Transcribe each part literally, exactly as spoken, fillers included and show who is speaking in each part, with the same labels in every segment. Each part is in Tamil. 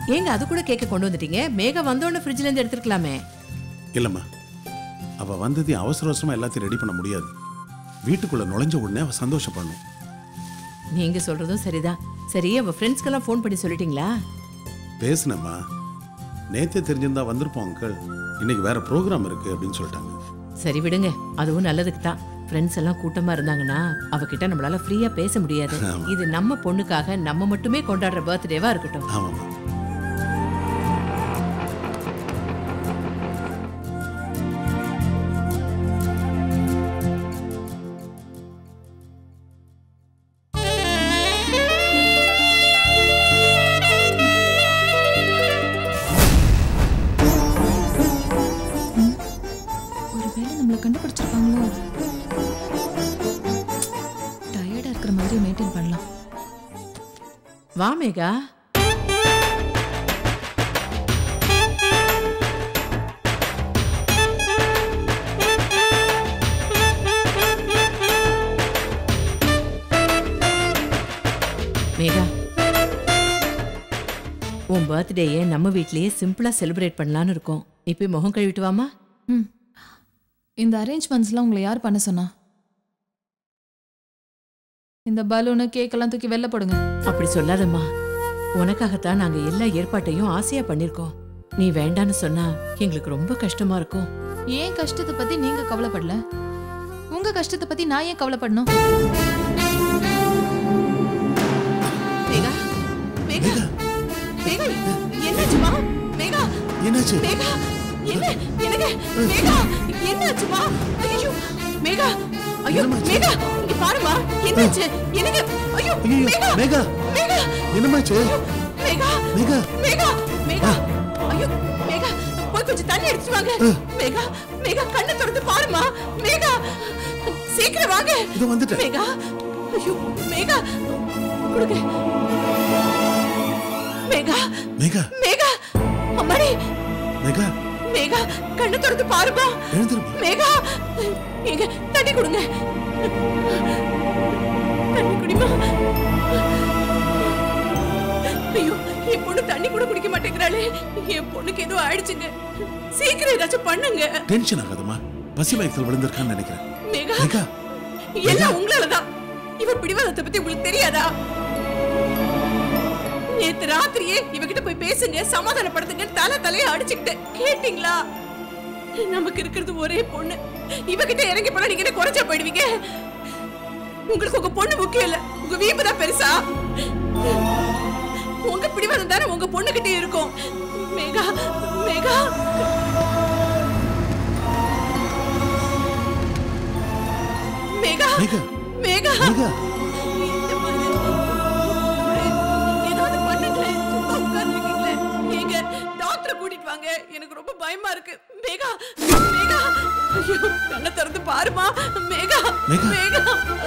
Speaker 1: ஏங்க அது கூட கேக்க கொண்டு வந்துட்டீங்க? மேகா வந்தோடனே ஃப்ரிட்ஜ்ல இருந்து எடுத்துக்கலாமே. இல்லம்மா, அவ வந்தது அவசர அவசரமா எல்லாத்தையும் ரெடி பண்ண முடியாது. வீட்டுக்குள்ள நுழைஞ்ச உடனே அவ சந்தோஷப்படணும். நீங்க சொல்றதும் சரிதான். சரி, அவ ஃப்ரெண்ட்ஸ்க்கெல்லாம் ஃபோன் பண்ணி சொல்லிட்டீங்களா? பேசுனம்மா, நேத்தே தெரிஞ்சிருந்தா வந்திருப்போம் அங்கிள், இன்னைக்கு வேற ப்ரோக்ராம் இருக்கு அப்படின்னு சொல்லிட்டாங்க. சரி விடுங்க, அதுவும் நல்லதுக்கு தான். ஃப்ரெண்ட்ஸ் எல்லாம் கூட்டமா இருந்தாங்கன்னா அவகிட்ட நம்மளால ஃப்ரீயா பேச முடியாது. இது நம்ம பொண்ணுக்காக நம்ம மட்டுமே கொண்டாடுற பர்த்டேவா இருக்கட்டும். ஆமாம்மா.
Speaker 2: கண்டுபிடிச்சிருப்பாங்களோ? டயர்டா இருக்கிற மாதிரி மெயின்டைன் பண்ணலாம்.
Speaker 1: வா மேகா. மேகா, உன் பர்த்டேயை நம்ம வீட்லயே சிம்பிளா செலிப்ரேட் பண்ணலான்னு இருக்கோம். இப்ப முகம் கழுவிட்டு வாமா.
Speaker 2: ம். இந்த அரேஞ்ச்மெண்ட்ஸ்லாம் உங்களை யார் பண்ண சொன்னா? இந்த பலூனு கேக்கெல்லாம் தூக்கி வெளில போடுங்க.
Speaker 1: அப்படி சொல்லாதம்மா, உனக்காகத்தான் நாங்க எல்லா ஏற்பாட்டையும் ஆசையா பண்ணிருக்கோம். நீ வேண்டான்னு சொன்னா எங்களுக்கு ரொம்ப கஷ்டமா இருக்கும்.
Speaker 2: ஏன் கஷ்டத்தை பத்தி நீங்க கவலைப்படல? உங்க கஷ்டத்தை பத்தி நான் ஏன் கவலைப்படணும்?
Speaker 1: மேகா, மேகா, மேகா, என்னாச்சுமா? மேகா, என்னாச்சு? மேகா, என்ன? எனக்கு மேகா, என்னாச்சுமா? ஐயோ மேகா, ஐயோ மேகா, இங்க பாருமா, என்னாச்சு? எனக்கு ஐயோ மேகா, மேகா, மேகா, என்னமாச்சு? மேகா, மேகா, மேகா, மேகா, ஐயோ மேகா, போய் கொஞ்சம் தண்ணி எடுத்து வாங்க. மேகா, மேகா, கண்ணை திறந்து பாருமா. மேகா, சீக்கிரம் வாங்க. இதோ வந்துட்டேன். மேகா, ஐயோ மேகா, குடுங்க. மேகா, மேகா, மேகா, அம்மாடி. மேகா, மேகா, கண்ணை திறந்து பாருமா. மேகா, எங்க தண்ணி கொடுங்க. தண்ணி குடிமா. ஐயோ, என் பொண்ணு தண்ணி கூட குடிக்க மாட்டேங்கிறாளே. என் பொண்ணுக்கு ஏதோ ஆயிடுச்சுங்க. சீக்கிரம் ஏதாச்சும் பண்ணுங்க. டென்ஷன் ஆகாதம்மா, பசி மயக்கத்தில் விழுந்திருக்கான்னு நினைக்கிறேன். மேகா, மேகா, எல்லாம் உங்களாலதான். இவ பிடிவாதத்தை பத்தி உங்களுக்கு தெரியாதா? நேத்து ராத்திரியே இவகிட்ட போய் பேசுங்க, சமாதானப்படுத்துங்க, தலை தலையை அடிச்சுக்கிட்டு கேட்டீங்களா? நமக்கு இருக்கிறது ஒரே பொண்ணு. இவகிட்ட இறங்கி போனா நீங்க குறைச்சா போயிடுவீங்க. உங்களுக்கு உங்க பொண்ணு முக்கியம் இல்ல, உங்க வீம்பு தான் பெருசா. உங்க பிடிவாதம் தானே உங்க பொண்ணு கிட்டே இருக்கும். மேகா, மேகா, மேகா, மேகா, மேகா, ஏதாவது பண்ணுங்க. உட்கார்ந்துருக்கீங்களே, எங்க டாக்டரை கூட்டிட்டு வாங்க. எனக்கு ரொம்ப பயமா இருக்கு. மேகா, மேகா, ஐயோ கண்ணை திறந்து பாருமா. மேகா, மேகா,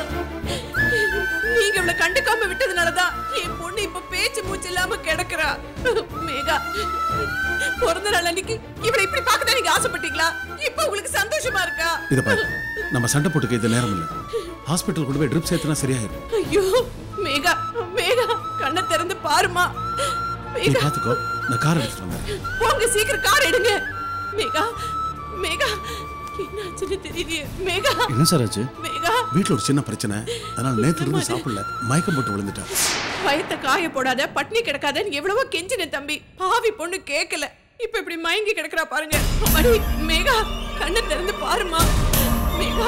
Speaker 1: நீங்க இவளை கண்டுக்காம விட்டதுனாலதான் என் பொண்ணு இப்ப பேச்சு மூச்சு இல்லாம கிடக்குறா. மேகா, பிறந்த நாள் அன்னைக்கு இவளை இப்படி பார்க்கதான் நீங்க ஆசைப்பட்டீங்களா? இப்ப உங்களுக்கு சந்தோஷமா இருக்கா? இத பாரு, நம்ம சண்டை போட்டுக்க இது நேரம் இல்ல. ஹாஸ்பிடல் கொண்டு போய் ட்ரிப் சேர்த்தனா சரியாயிரும். ஐயோ மேகா, மேகா, கண்ணை திறந்து பாருமா. மேகா, பாத்துக்கோ, நான் கார் எடுத்துட்டு வந்தேன். போங்க, சீக்கிரம் கார் எடுங்க. மேகா, மேகா, என்னாச்சுன்னு தெரியலையே. மேகா, என்ன சார் ஆச்சு? மேகா, வீட்ல ஒரு சின்ன பிரச்சனை, அதனால நேத்துல இருந்து சாப்பிடல, மயக்கம் போட்டு விழுந்துட்டா. வயத்தை காய போடாத, பட்னி கிடக்காத எவ்வளவோ கெஞ்சின தம்பி. பாவி பொண்ணு கேட்கல, இப்ப இப்படி மயங்கி கிடக்குறா பாருங்க. அம்மாடி, மேகா, கண்ணை திறந்து பாருமா. மேகா,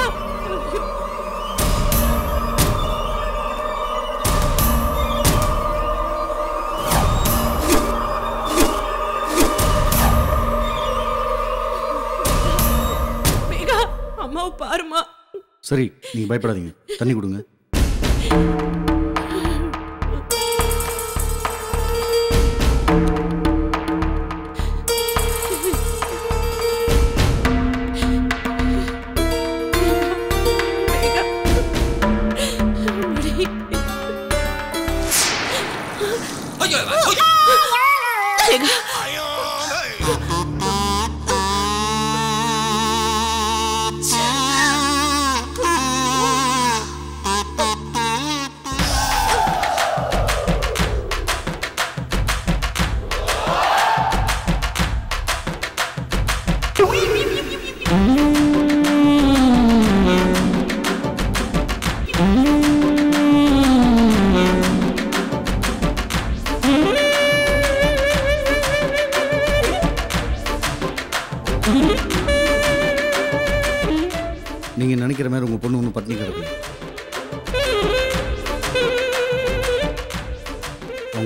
Speaker 1: அம்மாவை பாருமா. சரி, நீங்க பயப்படாதீங்க, தண்ணி கொடுங்க.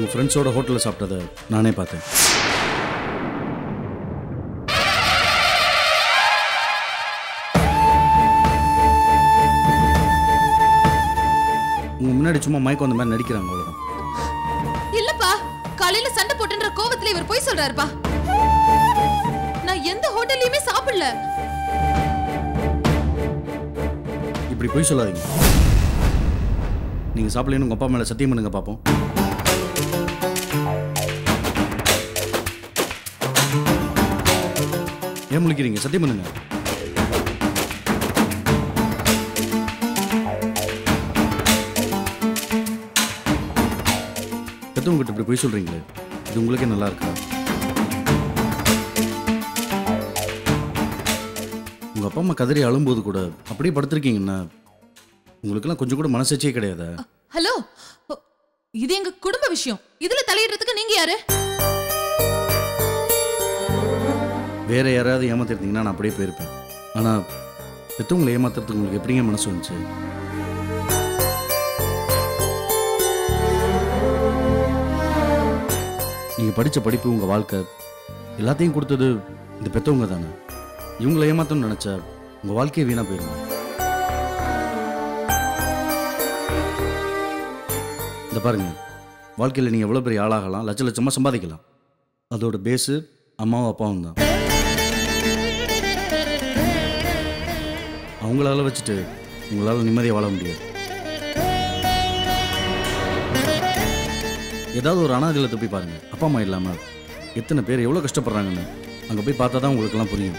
Speaker 3: உங்கள் ஃப்ரெண்ட்ஸோட ஹோட்டலில் சாப்பிட்டதை நானே பார்த்தேன். உங்க முன்னாடி சும்மா மயக்கம் வந்த மாதிரி நடிக்கிறாங்க அவ்வளவுதான்.
Speaker 2: இல்லப்பா, காலையில சண்டை போட்டுன்ற கோவத்துல இவர் போய் சொல்றாருப்பா. நான் எந்த ஹோட்டல்லையுமே சாப்பிடல.
Speaker 3: இப்படி போய் சொல்லாதீங்க. நீங்க சாப்பிடலன்னு உங்க அப்பா மேல சத்தியம் பண்ணுங்க பாப்போம். ஏன் முழிக்கிறீங்க? சத்தியம் பண்ணுங்க. பெத்தவங்கிட்ட இப்படி போய் சொல்றீங்களே, இது உங்களுக்கே நல்லா இருக்கா? உங்க அப்பா அம்மா கதறி அழும்போது கூட அப்படியே படுத்திருக்கீங்கன்னா உங்களுக்கெல்லாம் கொஞ்சம் கூட மனசாட்சியே கிடையாதா?
Speaker 2: ஹலோ, இது எங்க குடும்ப விஷயம். இதுல தலையிடுறதுக்கு நீங்க யாரு?
Speaker 3: வேற யாராவது ஏமாத்திருந்தீங்கன்னா நான் அப்படியே போயிருப்பேன். ஆனா பெத்தவங்களை ஏமாத்துறதுக்கு உங்களுக்கு எப்படிங்க மனசு வந்துச்சு? நீங்கள் படித்த படிப்பு, உங்கள் வாழ்க்கை எல்லாத்தையும் கொடுத்தது இந்த பெற்றவங்க தானே. இவங்களை ஏமாத்தணும்னு நினச்சா உங்கள் வாழ்க்கையை வீணாக போயிருங்க. இந்த பாருங்கள், வாழ்க்கையில் நீங்கள் எவ்வளோ பெரிய ஆளாகலாம், லட்ச லட்சமாக சம்பாதிக்கலாம். அதோட பேஸு அம்மாவும் அப்பாவும் தான். அவங்களால வச்சுட்டு உங்களால் நிம்மதியாக வாழ முடியாது. ஏதாவது ஒரு அனாதையில போய் பாருங்க, அப்பா அம்மா இல்லாமல் எத்தனை பேர் எவ்வளோ கஷ்டப்படுறாங்கன்னு அங்கே போய் பார்த்தா தான் உங்களுக்கெல்லாம் புரியும்.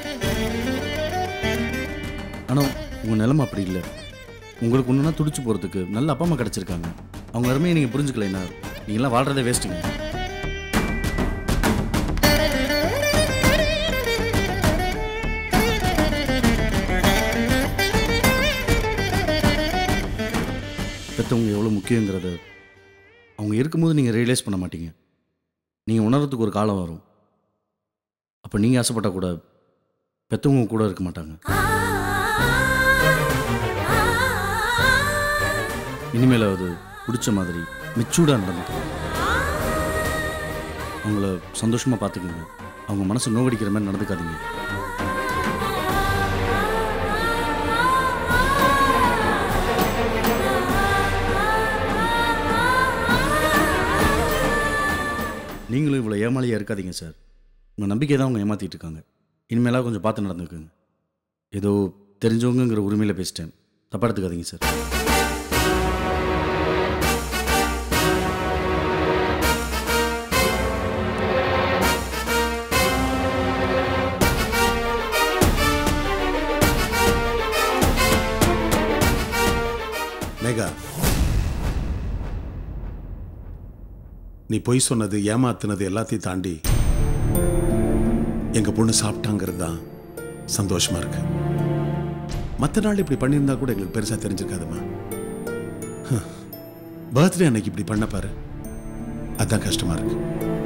Speaker 3: ஆனால் உங்கள் நிலைமை அப்படி இல்லை. உங்களுக்கு ஒன்றுனா துடிச்சு போகிறதுக்கு நல்ல அப்பா அம்மா கிடச்சிருக்காங்க. அவங்க அருமையை நீங்கள் புரிஞ்சுக்கலைன்னா நீங்களாம் வாழ்கிறதே வேஸ்ட்டுங்க. பெற்றவங்க எவ்வளோ முக்கியங்கிறது அவங்க இருக்கும்போது நீங்கள் ரியலைஸ் பண்ண மாட்டீங்க. நீங்கள் உணர்றதுக்கு ஒரு காலம் வரும். அப்போ நீங்கள் ஆசைப்பட்டால் கூட பெற்றவங்க கூட இருக்க மாட்டாங்க. இனிமேல் அது பிடிச்ச மாதிரி மெச்சூர்டாக நடந்துக்கணும். அவங்கள சந்தோஷமாக பார்த்துக்குங்க. அவங்க மனசை நோவடிக்கிற மாதிரி நடந்துக்காதீங்க. நீங்களும் இவ்வளோ ஏமாளியாக இருக்காதீங்க சார். உங்கள் நம்பிக்கை தான் அவங்க ஏமாற்றிட்டு இருக்காங்க. இனிமேலாக கொஞ்சம் பார்த்து நடந்துக்குங்க. ஏதோ தெரிஞ்சவங்கிற உரிமையில் பேசிட்டேன், தப்பாக எடுத்துக்காதீங்க சார்.
Speaker 4: மேகா, நீ பொய் சொன்னது, ஏமாத்துனது எல்லாத்தையும் தாண்டி எங்க பொண்ணு சாப்பிட்டாங்கிறது தான் சந்தோஷமா இருக்கு. மற்ற நாள் இப்படி பண்ணியிருந்தா கூட எங்களுக்கு பெருசா தெரிஞ்சிருக்காதுமா. பர்த்டே அன்னைக்கு இப்படி பண்ண பாரு, அதான் கஷ்டமா இருக்கு.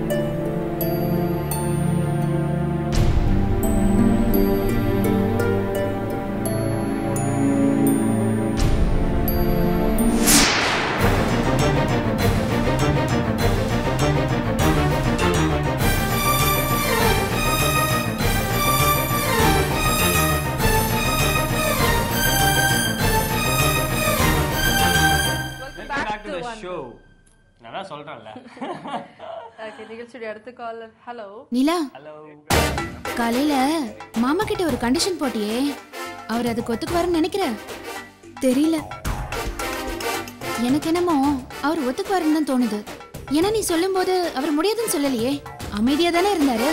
Speaker 5: நிலா, காலையில மாமா கிட்ட ஒரு கண்டிஷன் போட்டியே, அவர் அதுக்கு ஒத்துக்குவாருன்னு நினைக்கிறேன். தெரியல, எனக்கு என்னமோ அவர் ஒத்துக்குவாருன்னு தான் தோணுது. ஏன்னா நீ சொல்லும் போது அவர் முடியாதுன்னு சொல்லலையே, அமைதியா தானே இருந்தாரு.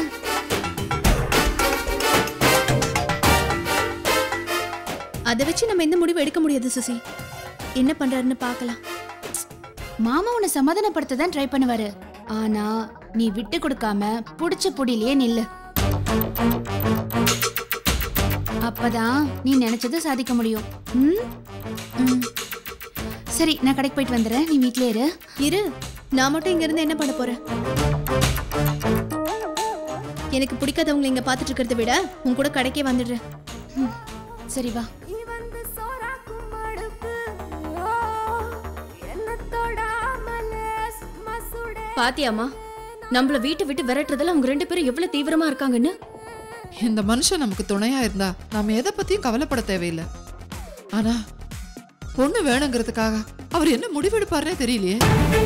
Speaker 6: அதை வச்சு நம்ம எந்த முடிவு எடுக்க முடியாது சுசி. என்ன பண்றாருன்னு பார்க்கலாம்.
Speaker 5: மாமா உன்னை சமாதானப்படுத்த தான் ட்ரை பண்ணுவாரு. ஆனா நீ விட்டு கொடுக்காம புடிச்ச புடியிலே நில்லு. அப்பதான் நீ நினைச்சதை சாதிக்க முடியும். ம்? சரி, நான் கடைக்கு போயிட்டு வந்துடுறேன். நீ வீட்லயே இரு.
Speaker 6: இரு, நான் மட்டும் இங்க இருந்து என்ன பண்ண போறேன்? எனக்கு பிடிக்காதவங்களை இங்க பாத்துட்டு இருக்கிறத விட உன் கூட கடைக்கே வந்துடுறேன்.
Speaker 5: சரி வா.
Speaker 7: பாத்தியாமா, நம்மள வீட்டை விட்டு விரட்டுறதுல அவங்க ரெண்டு பேரும் எவ்வளவு தீவிரமா இருக்காங்கன்னு.
Speaker 8: இந்த மனுஷன் நமக்கு துணையா இருந்தா நாம எதை பத்தியும் கவலைப்பட தேவையில்லை. ஆனா பொண்ணு வேணுங்கிறதுக்காக அவர் என்ன முடிவெடுப்பாருன்னே தெரியலையே.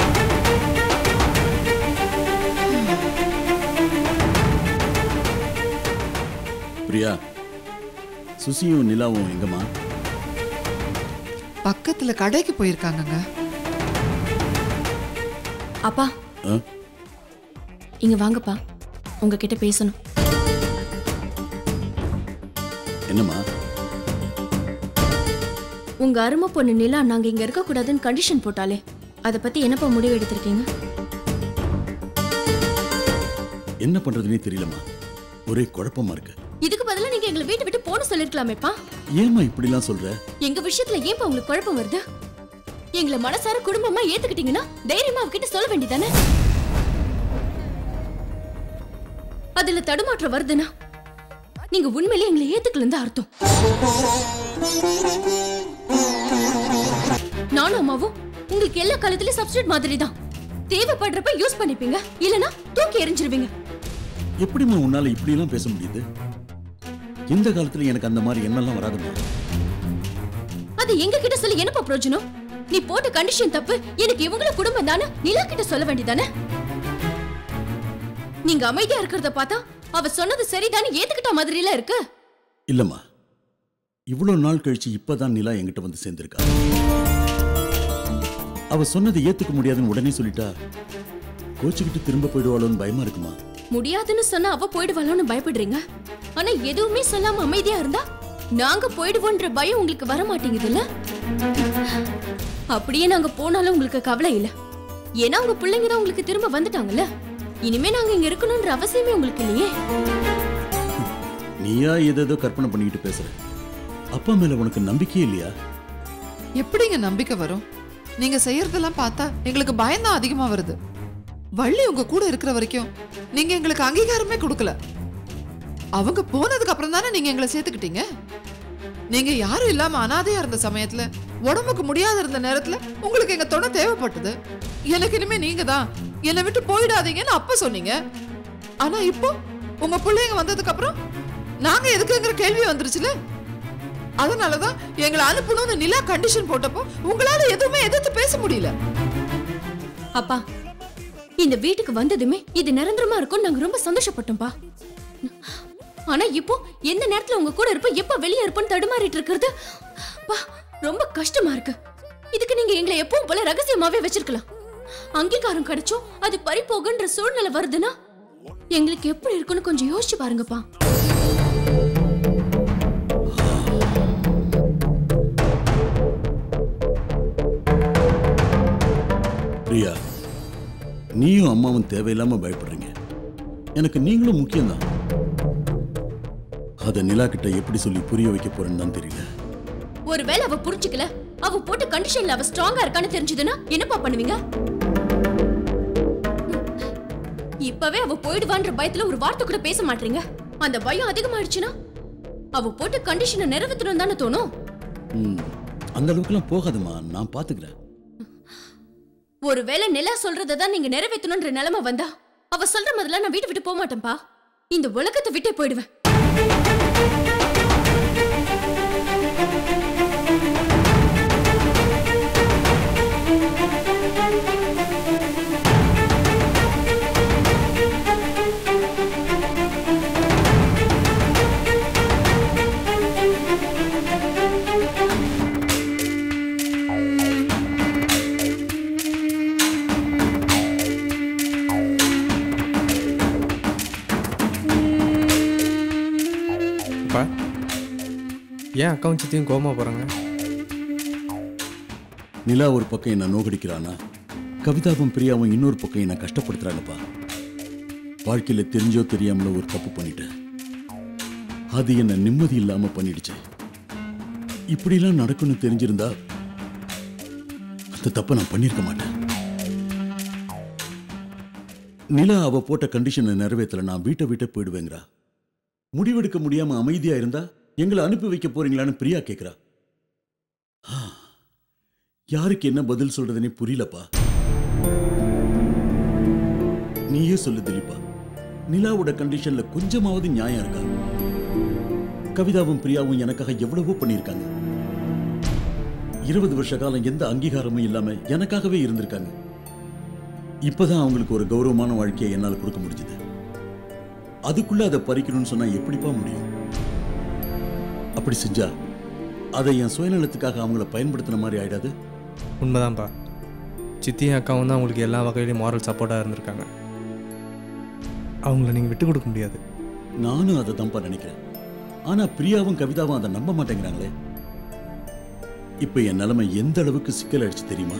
Speaker 4: பிரியா, சுசியும் நிலாவும் எங்கம்மா?
Speaker 8: பக்கத்துல கடைக்கு போயிருக்காங்க.
Speaker 7: அப்பா இங்க வாங்கப்பா, உங்ககிட்ட பேசணும்.
Speaker 4: என்னம்மா?
Speaker 7: உங்க அருமை பொண்ணு நிலா நாங்க இங்க இருக்க கூடாதுன்னு கண்டிஷன் போட்டாலே, அத பத்தி என்னப்பா முடிவு எடுத்திருக்கீங்க?
Speaker 4: என்ன பண்றதுன்னே தெரியலம்மா, ஒரே குழப்பமா இருக்கு.
Speaker 7: இதுக்கு பதிலா நீங்க எங்களை வீட்டை விட்டு போன சொல்லிருக்கலாமேப்பா.
Speaker 4: ஏமா இப்படி எல்லாம் சொல்ற?
Speaker 7: எங்க விஷயத்துல ஏன்பா உங்களுக்கு குழப்பம் வருது? எங்களை மனசார குடும்பமா ஏத்துக்கிட்டீங்கன்னா தைரியமா அவகிட்ட சொல்ல வேண்டியதானே? அதுல தடுமாற்றம் வருதுன்னா நீங்க உண்மையிலே எங்களை ஏத்துக்கலன்னு தான் அர்த்தம். நானும் அம்மாவும் உங்களுக்கு எல்லா காலத்திலயும் சப்ஸ்டிட்யூட் மாதிரி தான். தேவைப்படுறப்ப யூஸ் பண்ணிப்பீங்க, இல்லனா தூக்கி எறிஞ்சிருவீங்க.
Speaker 4: எப்படிமா உன்னால இப்படி எல்லாம் பேச முடியுது? இந்த காலத்துல எனக்கு அந்த மாதிரி எண்ணெல்லாம் வராதுமா.
Speaker 7: அது எங்க கிட்ட சொல்லி என்னப்பா பிரயோஜனம்? நீ போட்ட கண்டிஷன் தப்பு, எனக்கு இவங்கள குடும்பம் தானே நிலா கிட்ட சொல்ல வேண்டியதானே? நீங்க அமைதியா இருக்கிறத பார்த்தா அவ சொன்னது சரிதானே ஏத்துக்கிட்ட மாதிரில இருக்கு.
Speaker 4: இல்லம்மா, இவ்வளவு நாள் கழிச்சு இப்பதான் நிலா என்கிட்ட வந்து சேர்ந்திருக்கா. அவ சொன்னதை ஏத்துக்க முடியாதுன்னு உடனே சொல்லிட்டா கோச்சுக்கிட்டு திரும்ப போயிடுவாளோன்னு பயமா இருக்குமா?
Speaker 7: முடியாதுன்னு சொன்னா அவ போயிடுவாளோன்னு பயப்படுறீங்க. ஆனா எதுவுமே சொல்லாம அமைதியா இருந்தா நாங்க போயிடுவோன்ற பயம் உங்களுக்கு வர மாட்டேங்குதுல்ல? அப்படியே நாங்க போனாலும் உங்களுக்கு கவலை இல்ல. ஏன்னா உங்க பிள்ளைங்க தான் உங்களுக்கு திரும்ப வந்துட்டாங்கல்ல. இனிமே நாங்க இங்க இருக்கணும்ன்ற அவசியமே உங்களுக்கு இல்லையே.
Speaker 4: நீயா ஏதோ கற்பனை பண்ணிக்கிட்டு பேசுற. அப்பா மேல உனக்கு நம்பிக்கையே இல்லையா?
Speaker 8: எப்படிங்க நம்பிக்கை வரும்? நீங்க செய்யறதெல்லாம் பார்த்தா எங்களுக்கு பயம்தான் அதிகமா வருது. வள்ளி உங்க கூட இருக்கிற வரைக்கும் நீங்க எங்களுக்கு அங்கீகாரமே கொடுக்கல. அவங்க போனதுக்கு அப்புறம் தானே நீங்க எங்களை சேர்த்துக்கிட்டீங்க. நீங்க யாரும் இல்லாம அனாதையா இருந்த சமயத்துல, உடம்புக்கு முடியாத இருந்த நேரத்துல உங்களுக்கு எங்க துணை தேவைப்பட்டது. எனக்கு இனிமே நீங்க தான், என்னை விட்டு போயிடாதீங்கன்னு அப்ப சொன்னீங்க. ஆனா இப்போ உங்க பிள்ளைங்க வந்ததுக்கு அப்புறம் நாங்க எதுக்குங்கிற கேள்வி வந்துருச்சுல. அதனாலதான் எங்களை அனுப்பணும்னு நிலா கண்டிஷன் போட்டப்போ உங்களால எதுவுமே எதிர்த்து பேச முடியல.
Speaker 7: அப்பா, இந்த வீட்டுக்கு வந்ததுமே இது நிரந்தரமா இருக்கும் நாங்க ரொம்ப சந்தோஷப்பட்டோம்பா. ஆனா இப்போ எந்த நேரத்துல உங்க கூட இருப்ப, எப்ப வெளியே இருப்போன்னு தடுமாறிட்டு இருக்கிறது ரொம்ப கஷ்டமா இருக்கு. இதுக்கு நீங்க எங்களை எப்பவும் போல ரகசியமாவே வச்சிருக்கலாம். அங்கீகாரம் கிடைச்சோம் அது பறிப்போகுன்ற சூழ்நிலை வருதுன்னா எங்களுக்கு எப்படி இருக்குன்னு கொஞ்சம் யோசிச்சு பாருங்கப்பா.
Speaker 4: பிரியா, நீயும் அம்மாவும் தேவையில்லாம பயப்படுறீங்க. எனக்கு நீங்களும் முக்கியம்தான். அத நிலா கிட்ட எப்படி சொல்லி புரிய வைக்க போறேன்னு தான் தெரியல.
Speaker 7: ஒருவேளை அவ புரிஞ்சுக்கல, அவ போட்ட கண்டிஷன்ல அவ ஸ்ட்ராங்கா இருக்கான்னு தெரிஞ்சதுன்னா என்னப்பா பண்ணுவீங்க? இப்பவே அவ போயிடுவான்ற பயத்துல ஒரு வார்த்தை கூட பேச மாட்டீங்க. அந்த பயம் அதிகமாயிடுச்சுன்னா அவ போட்ட கண்டிஷனை நிறைவேற்றணும் தானே தோணும்.
Speaker 4: அந்த அளவுக்குலாம் போகாதுமா, நான் பாத்துக்கிறேன்.
Speaker 7: ஒருவேளை நிலா சொல்றதான் நீங்க நிறைவேற்றணும்ன்ற நிலைமை வந்தா அவ சொல்ற முதல்ல நான் வீட்டை விட்டு போக மாட்டேன்பா. இந்த உலகத்தை விட்டே போயிடுவேன்.
Speaker 9: ஏன் அக்காவும் சித்தியும் கோமா போறாங்க?
Speaker 4: நிலா ஒரு பக்கம் என்ன நோகடிக்கிறானா, கவிதாவும் பிரியாவும் இன்னொரு பக்கம் என்ன கஷ்டப்படுத்துறாங்கப்பா. வாழ்க்கையில தெரிஞ்சோ தெரியாமல ஒரு தப்பு பண்ணிட்டேன். அது என்ன நிம்மதி இல்லாம பண்ணிடுச்சு. இப்படிலாம் நடக்கும்னு தெரிஞ்சிருந்தா அந்த தப்பை நான் பண்ணிருக்க மாட்டேன். நிலா அவ போட்ட கண்டிஷனை நிறைவேற்றல நான் வீட்டை விட்டு போயிடுவேங்கிறா. முடிவெடுக்க முடியாம அமைதியா இருந்தா எங்களை அனுப்பி வைக்க போறீங்களான்னு பிரியா கேக்குறா. யாருக்கு என்ன பதில் சொல்றதுன்னே புரியலப்பா. நீயே சொல்லு திலீபா, நிலாவோட கண்டிஷன்ல கொஞ்சமாவது நியாயம் இருக்கா? கவிதாவும் பிரியாவும் எனக்காக எவ்வளவோ பண்ணியிருக்காங்க. இருபது வருஷ காலம் எந்த அங்கீகாரமும் இல்லாம எனக்காகவே இருந்திருக்காங்க. இப்பதான் அவங்களுக்கு ஒரு கௌரவமான வாழ்க்கையை என்னால் கொடுக்க முடிஞ்சது. அதுக்குள்ள அதை பறிக்கணும்னு சொன்னா எப்படிப்பா முடியும்? அப்படி செஞ்சா அதை என் சுயநலத்துக்காக அவங்கள பயன்படுத்தின மாதிரி ஆயிடாது?
Speaker 9: உண்மைதான்ப்பா. சித்தியும் அக்காவும் தான் உங்களுக்கு எல்லா வகையிலையும் மாரல் சப்போர்ட்டாக இருந்திருக்காங்க. அவங்கள நீங்கள் விட்டு கொடுக்க முடியாது.
Speaker 4: நானும் அதை தான்ப்பா நினைக்கிறேன். ஆனா பிரியாவும் கவிதாவும் அதை நம்ப மாட்டேங்கிறாங்களே. இப்ப என் நிலைமை எந்த அளவுக்கு சிக்கல் அடிச்சு தெரியுமா?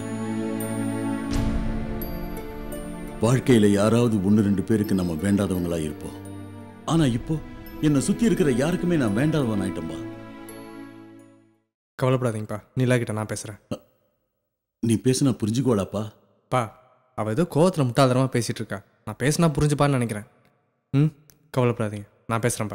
Speaker 4: வாழ்க்கையில யாராவது ஒன்னு ரெண்டு பேருக்கு நம்ம வேண்டாதவங்களா இருப்போம். ஆனா இப்போ என்னை சுத்தி இருக்கிற யாருக்குமே நான் வேண்டாதவன் ஆயிட்டேன்பா.
Speaker 9: கவலைப்படாதீங்கப்பா, நிலா கிட்ட நான் பேசுகிறேன்.
Speaker 4: நீ பேசுனா புரிஞ்சுக்கோடாப்பா.
Speaker 9: பா, அவள் ஏதோ கோவத்தில் முட்டாள்தனமாக பேசிகிட்டு இருக்கா. நான் பேசினா புரிஞ்சுப்பான்னு நினைக்கிறேன். ம், கவலைப்படாதீங்க, நான் பேசுகிறேன்ப்பா.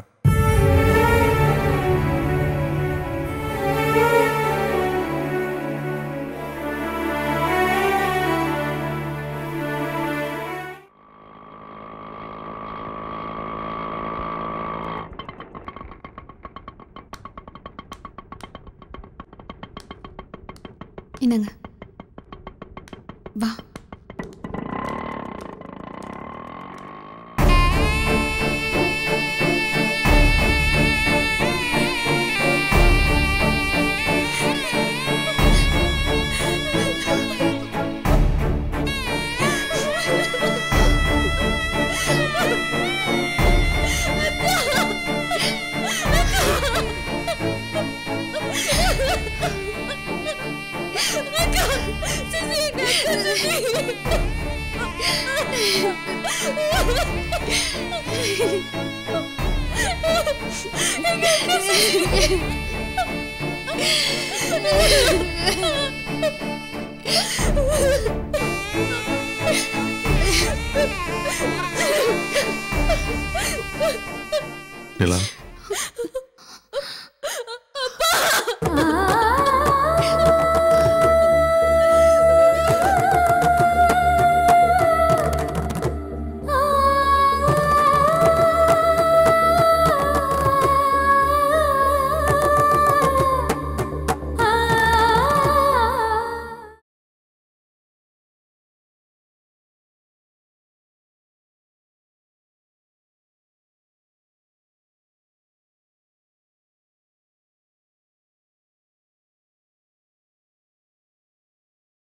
Speaker 5: என்னங்க வா.
Speaker 2: Ha ha ha!